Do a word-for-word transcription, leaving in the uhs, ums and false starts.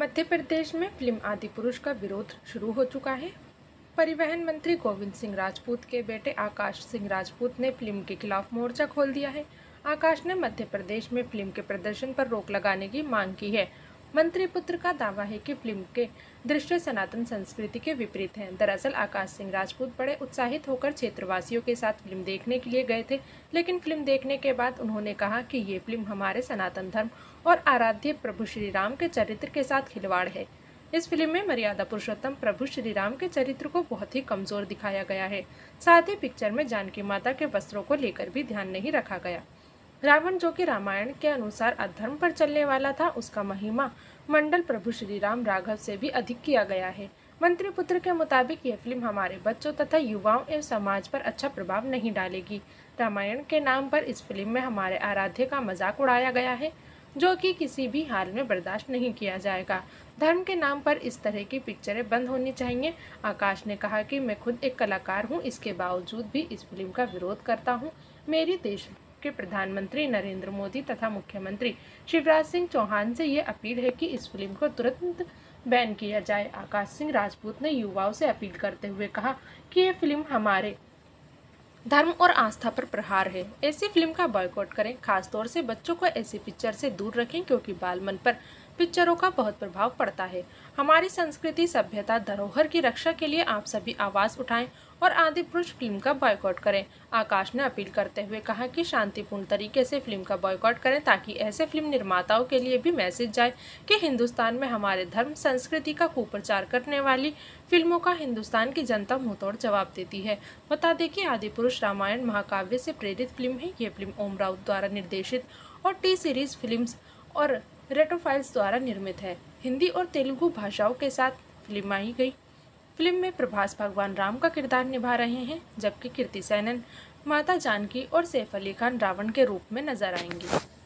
मध्य प्रदेश में फिल्म आदिपुरुष का विरोध शुरू हो चुका है। परिवहन मंत्री गोविंद सिंह राजपूत के बेटे आकाश सिंह राजपूत ने फिल्म के खिलाफ मोर्चा खोल दिया है। आकाश ने मध्य प्रदेश में फिल्म के प्रदर्शन पर रोक लगाने की मांग की है। मंत्री पुत्र का दावा है कि फिल्म के दृश्य सनातन संस्कृति के विपरीत हैं। दरअसल आकाश सिंह राजपूत बड़े उत्साहित होकर क्षेत्रवासियों के साथ फिल्म देखने के लिए गए थे, लेकिन फिल्म देखने के बाद उन्होंने कहा कि ये फिल्म हमारे सनातन धर्म और आराध्य प्रभु श्री राम के चरित्र के साथ खिलवाड़ है। इस फिल्म में मर्यादा पुरुषोत्तम प्रभु श्री राम के चरित्र को बहुत ही कमजोर दिखाया गया है। साथ ही पिक्चर में जानकी माता के वस्त्रों को लेकर भी ध्यान नहीं रखा गया। रावण, जो कि रामायण के अनुसार अधर्म पर चलने वाला था, उसका महिमा मंडल प्रभु श्री राम राघव से भी अधिक किया गया है। मंत्री पुत्र के मुताबिक यह फिल्म हमारे बच्चों तथा युवाओं एवं समाज पर अच्छा प्रभाव नहीं डालेगी। रामायण के नाम पर इस फिल्म में हमारे आराध्य का मजाक उड़ाया गया है, जो कि किसी भी हाल में बर्दाश्त नहीं किया जाएगा। धर्म के नाम पर इस तरह की पिक्चरें बंद होनी चाहिए। आकाश ने कहा कि मैं खुद एक कलाकार हूं, इसके बावजूद भी इस फिल्म का विरोध करता हूं। मेरी देश के प्रधानमंत्री नरेंद्र मोदी तथा मुख्यमंत्री शिवराज सिंह चौहान से ये अपील है कि इस फिल्म को तुरंत बैन किया जाए। आकाश सिंह राजपूत ने युवाओं से अपील करते हुए कहा कि ये फिल्म हमारे धर्म और आस्था पर प्रहार है। ऐसी फिल्म का बॉयकॉट करें, खासतौर से बच्चों को ऐसी पिक्चर से दूर रखें, क्योंकि बाल मन पर पिक्चरों का बहुत प्रभाव पड़ता है। हमारी संस्कृति, सभ्यता, धरोहर की रक्षा के लिए आप सभी आवाज उठाएं और आदिपुरुष फिल्म का बॉयकॉट करें। आकाश ने अपील करते हुए कहा कि शांतिपूर्ण तरीके से फिल्म का बॉयकॉट करें, ताकि ऐसे फिल्म निर्माताओं के लिए भी मैसेज जाए कि हिंदुस्तान में हमारे धर्म संस्कृति का कुप्रचार करने वाली फिल्मों का हिंदुस्तान की जनता मुंहतोड़ जवाब देती है। बता दें कि आदिपुरुष रामायण महाकाव्य से प्रेरित फिल्म है। ये फिल्म ओम राउत द्वारा निर्देशित और टी सीरीज फिल्म्स और रेटोफाइल्स द्वारा निर्मित है। हिंदी और तेलुगु भाषाओं के साथ फिल्माई गई। फिल्म में प्रभास भगवान राम का किरदार निभा रहे हैं, जबकि कीर्ति सेनन माता जानकी और सैफ अली खान रावण के रूप में नजर आएंगी।